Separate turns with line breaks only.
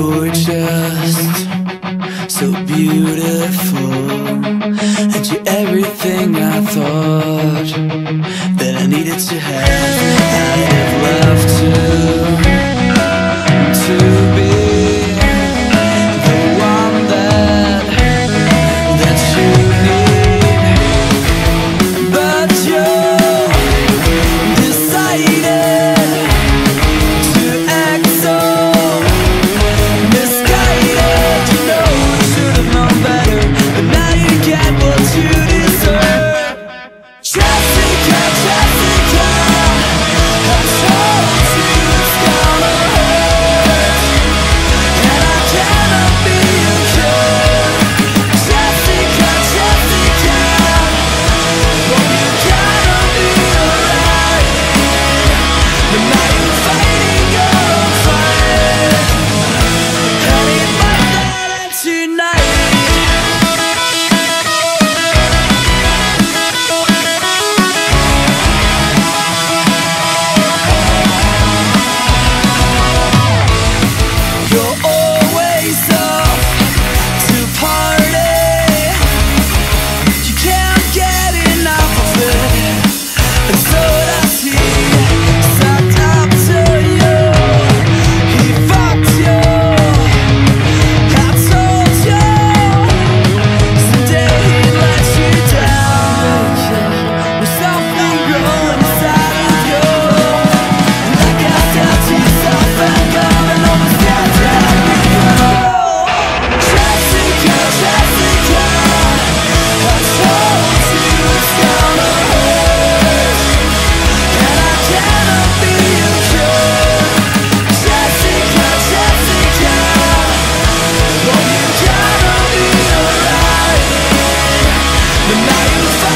You're just so beautiful, and you're everything I thought that I needed to have. I'd have loved to be the one that you need, but you decided to act so misguided. You know you should have known better, but now you get what you deserve. Jessica, Jessica, I told you it's gonna hurt, and I cannot be your cure. Jessica, Jessica, well, you gotta be alright, but now you're fighting your own fight, and it might not end tonight. You're always up to party. You can't get enough of it, and so does he. Sucked up to you, he fucked you. I told you someday he'd let you down. With something growing inside of you, and I guess down to yourself and coming over down you go. Jessica, Jessica, I told you it's gonna hurt, and I cannot be your cure. Jessica, Jessica, well, you gotta be alright, but now you're